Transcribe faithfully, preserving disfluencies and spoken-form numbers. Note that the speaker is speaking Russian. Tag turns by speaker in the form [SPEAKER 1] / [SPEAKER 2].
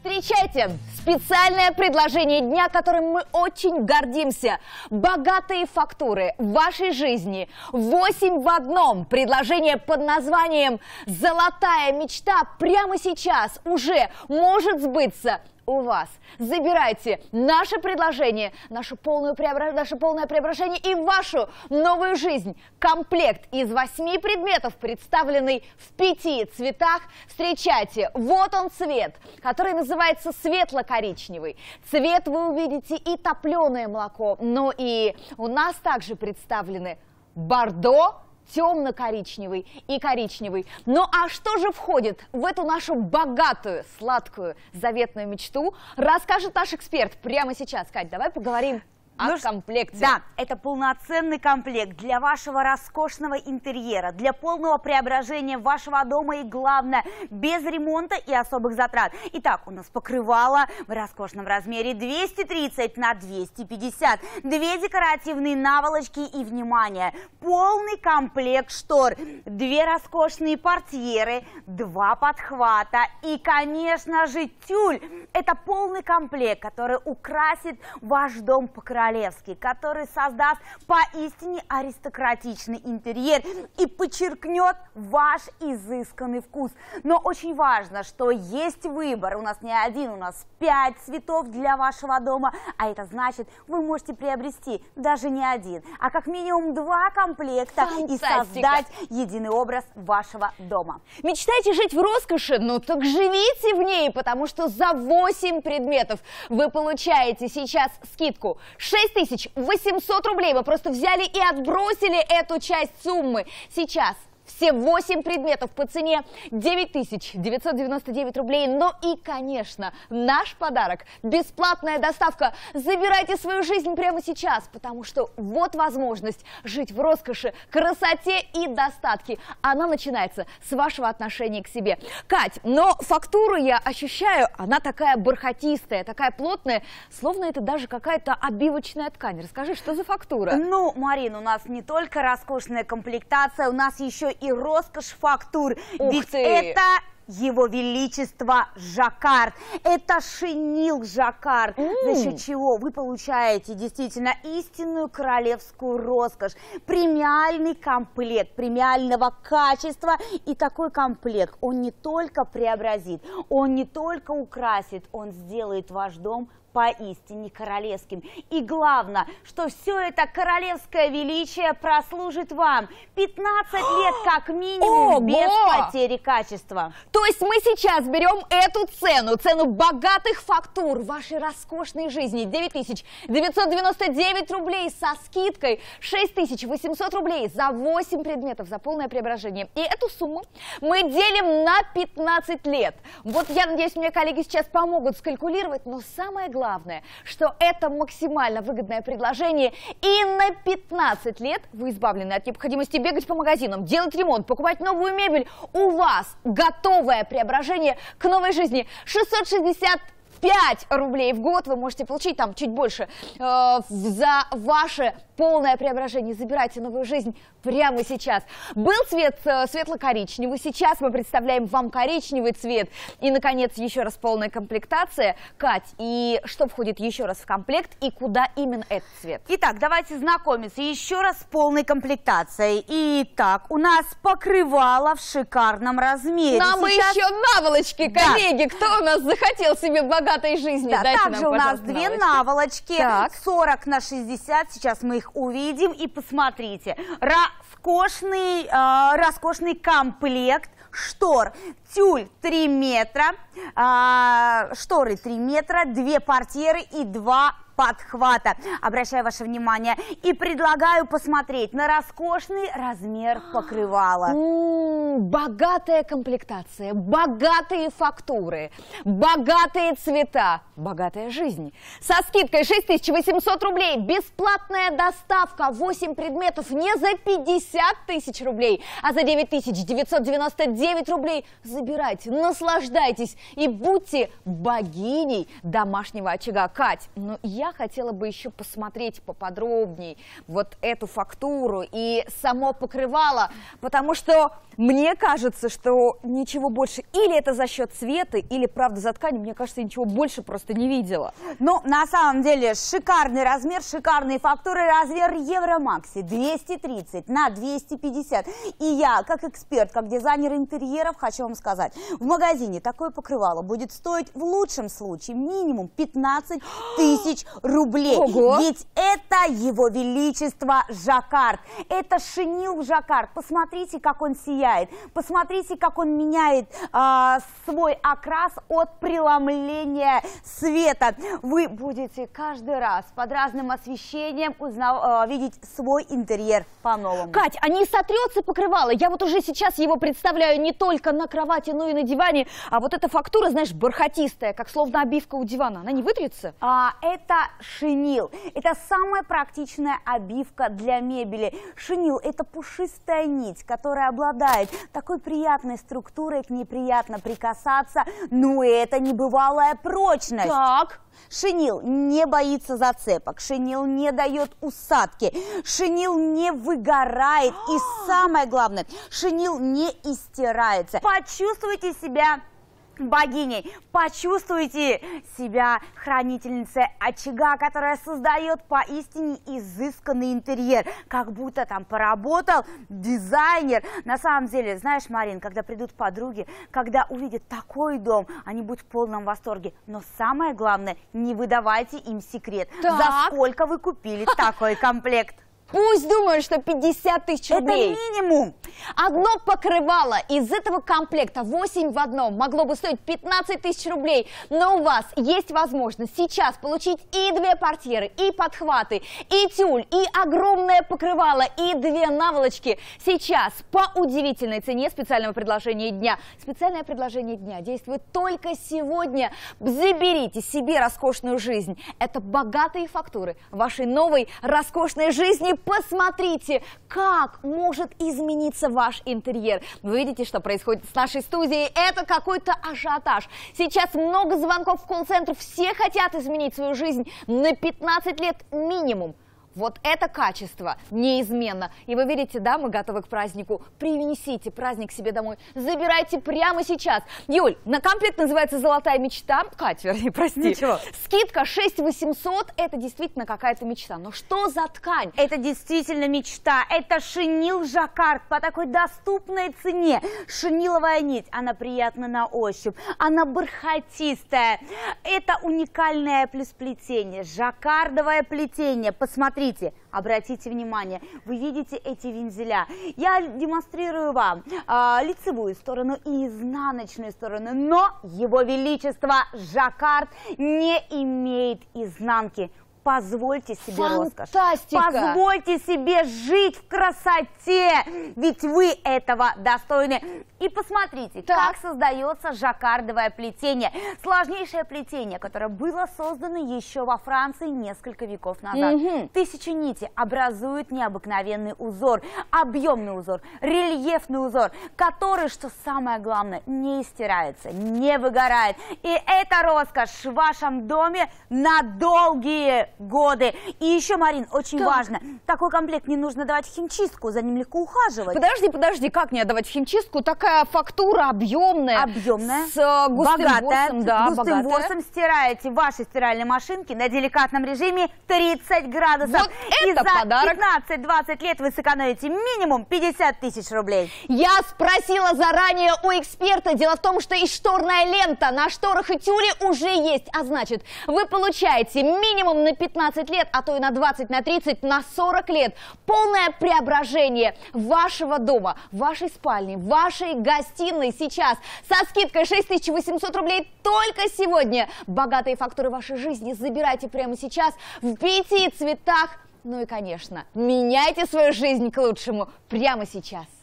[SPEAKER 1] Встречайте! Специальное предложение дня, которым мы очень гордимся. Богатые фактуры в вашей жизни. восемь в одном. Предложение под названием «Золотая мечта» прямо сейчас уже может сбыться у вас. Забирайте наше предложение, наше полное, преобра... наше полное преображение и вашу новую жизнь. Комплект из восьми предметов, представленный в пяти цветах. Встречайте, вот он цвет, который называется светло-коричневый. Цвет вы увидите и топленое молоко, но и у нас также представлены бордо, темно-коричневый и коричневый. Ну а что же входит в эту нашу богатую, сладкую, заветную мечту, расскажет наш эксперт прямо сейчас. Кать, давай поговорим о
[SPEAKER 2] ну,
[SPEAKER 1] комплекте.
[SPEAKER 2] Да, это полноценный комплект для вашего роскошного интерьера, для полного преображения вашего дома и, главное, без ремонта и особых затрат. Итак, у нас покрывало в роскошном размере двести тридцать на двести пятьдесят, две декоративные наволочки и, внимание, полный комплект штор, две роскошные портьеры, два подхвата и, конечно же, тюль. Это полный комплект, который украсит ваш дом по-королевски, который создаст поистине аристократичный интерьер и подчеркнет ваш изысканный вкус. Но очень важно, что есть выбор. У нас не один, у нас пять цветов для вашего дома, а это значит, вы можете приобрести даже не один, а как минимум два комплекта. Фантастика. И создать единый образ вашего дома.
[SPEAKER 1] Мечтаете жить в роскоши? Ну так живите в ней, потому что за восемь предметов вы получаете сейчас скидку шесть тысяч восемьсот рублей. Вы просто взяли и отбросили эту часть суммы. Сейчас все восемь предметов по цене девять тысяч девятьсот девяносто девять рублей. Но и, конечно, наш подарок – бесплатная доставка. Забирайте свою жизнь прямо сейчас, потому что вот возможность жить в роскоши, красоте и достатке. Она начинается с вашего отношения к себе. Кать, но фактуру я ощущаю, она такая бархатистая, такая плотная, словно это даже какая-то обивочная ткань. Расскажи, что за фактура?
[SPEAKER 2] Ну, Марин, у нас не только роскошная комплектация, у нас еще и роскошь фактур.
[SPEAKER 1] Ух
[SPEAKER 2] Ведь
[SPEAKER 1] ты!
[SPEAKER 2] это Его Величество жаккард. Это шинил жаккард,
[SPEAKER 1] Mm.
[SPEAKER 2] за счет чего вы получаете действительно истинную королевскую роскошь. Премиальный комплект, премиального качества. И такой комплект, он не только преобразит, он не только украсит, он сделает ваш дом поистине королевским. И главное, что все это королевское величие прослужит вам пятнадцать лет как минимум. Ого! Без потери качества.
[SPEAKER 1] То есть мы сейчас берем эту цену, цену богатых фактур вашей роскошной жизни, девять тысяч девятьсот девяносто девять рублей со скидкой шесть тысяч восемьсот рублей за восемь предметов, за полное преображение. И эту сумму мы делим на пятнадцать лет. Вот я надеюсь, мне коллеги сейчас помогут скалькулировать, но самое главное, Главное, что это максимально выгодное предложение, и на пятнадцать лет вы избавлены от необходимости бегать по магазинам, делать ремонт, покупать новую мебель. У вас готовое преображение к новой жизни. шестьсот шестьдесят пять рублей в год вы можете получить, там чуть больше, э, за ваше полное преображение. Забирайте новую жизнь прямо сейчас. Был цвет э, светло-коричневый, сейчас мы представляем вам коричневый цвет. И, наконец, еще раз полная комплектация. Кать, и что входит еще раз в комплект и куда именно этот цвет?
[SPEAKER 2] Итак, давайте знакомиться еще раз с полной комплектацией. Итак, у нас покрывало в шикарном размере.
[SPEAKER 1] Нам
[SPEAKER 2] сейчас...
[SPEAKER 1] еще наволочки, коллеги. Да. Кто у нас захотел себе богатой жизни?
[SPEAKER 2] Да,
[SPEAKER 1] Дайте
[SPEAKER 2] также
[SPEAKER 1] нам,
[SPEAKER 2] у нас две наволочки,
[SPEAKER 1] так.
[SPEAKER 2] сорок на шестьдесят. Сейчас мы их увидим и посмотрите. Роскошный, э, роскошный комплект штор. Тюль три метра, э, шторы три метра, две портьеры и два подхвата. Обращаю ваше внимание и предлагаю посмотреть на роскошный размер покрывала.
[SPEAKER 1] М-м, богатая комплектация, богатые фактуры, богатые цвета, богатая жизнь. Со скидкой шесть тысяч восемьсот рублей, бесплатная доставка, восемь предметов не за пятьдесят тысяч рублей, а за девять тысяч девятьсот девяносто девять рублей. Забирайте, наслаждайтесь и будьте богиней домашнего очага. Кать, ну я я хотела бы еще посмотреть поподробнее вот эту фактуру и само покрывало, потому что мне кажется, что ничего больше, или это за счет цвета, или правда за ткань, мне кажется, ничего больше просто не видела.
[SPEAKER 2] Ну, на самом деле, шикарный размер, шикарные фактуры, размер Евромакси двести тридцать на двести пятьдесят. И я, как эксперт, как дизайнер интерьеров, хочу вам сказать, в магазине такое покрывало будет стоить в лучшем случае минимум пятнадцать тысяч рублей.
[SPEAKER 1] Ого.
[SPEAKER 2] Ведь это его величество жаккард. Это шинил жаккард. Посмотрите, как он сияет. Посмотрите, как он меняет а, свой окрас от преломления света. Вы будете каждый раз под разным освещением узнав, а, видеть свой интерьер по-новому.
[SPEAKER 1] Кать, а не сотрется покрывало? Я вот уже сейчас его представляю не только на кровати, но и на диване. А вот эта фактура, знаешь, бархатистая, как словно обивка у дивана. Она не вытрется?
[SPEAKER 2] А, это шинил. Это самая практичная обивка для мебели. Шинил – это пушистая нить, которая обладает такой приятной структурой, к ней приятно прикасаться, но это небывалая прочность.
[SPEAKER 1] Так.
[SPEAKER 2] Шинил не боится зацепок, шинил не дает усадки, шинил не выгорает и самое главное, шинил не истирается. Почувствуйте себя богиней, почувствуйте себя хранительницей очага, которая создает поистине изысканный интерьер, как будто там поработал дизайнер. На самом деле, знаешь, Марин, когда придут подруги, когда увидят такой дом, они будут в полном восторге. Но самое главное, не выдавайте им секрет,
[SPEAKER 1] Так.
[SPEAKER 2] за сколько вы купили такой комплект.
[SPEAKER 1] Пусть думают, что пятьдесят тысяч рублей.
[SPEAKER 2] Это минимум.
[SPEAKER 1] Одно покрывало из этого комплекта восемь в одном могло бы стоить пятнадцать тысяч рублей. Но у вас есть возможность сейчас получить и две портьеры, и подхваты, и тюль, и огромное покрывало, и две наволочки. Сейчас по удивительной цене специального предложения дня. Специальное предложение дня действует только сегодня. Заберите себе роскошную жизнь. Это богатые фактуры вашей новой роскошной жизни. Посмотрите, как может измениться ваш интерьер. Вы видите, что происходит с нашей студией? Это какой-то ажиотаж. Сейчас много звонков в колл-центр. Все хотят изменить свою жизнь на пятнадцать лет минимум. Вот это качество неизменно. И вы видите, да, мы готовы к празднику. Принесите праздник себе домой. Забирайте прямо сейчас. Юль, на комплект называется «Золотая мечта». Кать, вернее, прости.
[SPEAKER 2] Ничего.
[SPEAKER 1] Скидка шесть восемьсот. Это действительно какая-то мечта. Но что за ткань?
[SPEAKER 2] Это действительно мечта. Это шинил жаккард по такой доступной цене. Шиниловая нить, она приятна на ощупь, она бархатистая. Это уникальное плюс-плетение, жаккардовое плетение. Посмотрите. Смотрите, обратите внимание, вы видите эти вензеля. Я демонстрирую вам э, лицевую сторону и изнаночную сторону, но его величество жаккард не имеет изнанки. Позвольте себе роскошь.
[SPEAKER 1] Фантастика!
[SPEAKER 2] Позвольте себе жить в красоте, ведь вы этого достойны. И посмотрите,
[SPEAKER 1] Так.
[SPEAKER 2] как создается жаккардовое плетение. Сложнейшее плетение, которое было создано еще во Франции несколько веков назад.
[SPEAKER 1] Мгм.
[SPEAKER 2] Тысячи нитей образуют необыкновенный узор, объемный узор, рельефный узор, который, что самое главное, не стирается, не выгорает. И это роскошь в вашем доме на долгие годы. И еще, Марин, очень
[SPEAKER 1] Так.
[SPEAKER 2] важно, такой комплект не нужно давать в химчистку, за ним легко ухаживать.
[SPEAKER 1] Подожди, подожди, как не отдавать в химчистку? Такая фактура объемная.
[SPEAKER 2] Объемная,
[SPEAKER 1] С э, густым
[SPEAKER 2] богатая,
[SPEAKER 1] ворсом, да,
[SPEAKER 2] густым
[SPEAKER 1] богатая.
[SPEAKER 2] ворсом стираете в вашей стиральной машинке на деликатном режиме тридцать градусов.
[SPEAKER 1] Вот
[SPEAKER 2] И
[SPEAKER 1] это
[SPEAKER 2] за
[SPEAKER 1] подарок.
[SPEAKER 2] пятнадцать-двадцать лет вы сэкономите минимум пятьдесят тысяч рублей.
[SPEAKER 1] Я спросила заранее у эксперта. Дело в том, что и шторная лента на шторах и тюле уже есть. А значит, вы получаете минимум на пятнадцать лет, а то и на двадцать, на тридцать, на сорок лет. Полное преображение вашего дома, вашей спальни, вашей гостиной сейчас. Со скидкой шесть тысяч восемьсот рублей только сегодня. Богатые фактуры вашей жизни забирайте прямо сейчас в пяти цветах. Ну и, конечно, меняйте свою жизнь к лучшему прямо сейчас.